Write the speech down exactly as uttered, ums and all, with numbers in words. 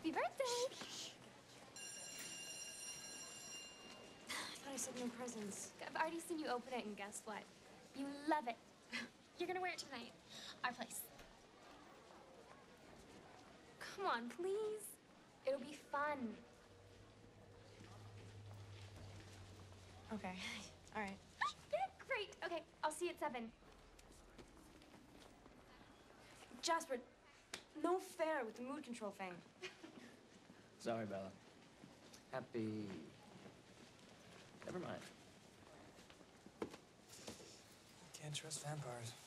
Happy birthday! I thought I said no presents. I've already seen you open it, and guess what? You love it. You're gonna wear it tonight. Our place. Come on, please. It'll be fun. Okay. All right. Yeah, great. Okay, I'll see you at seven. Jasper, no fair with the mood control thing. Sorry, Bella. Happy... Never mind. Can't trust vampires.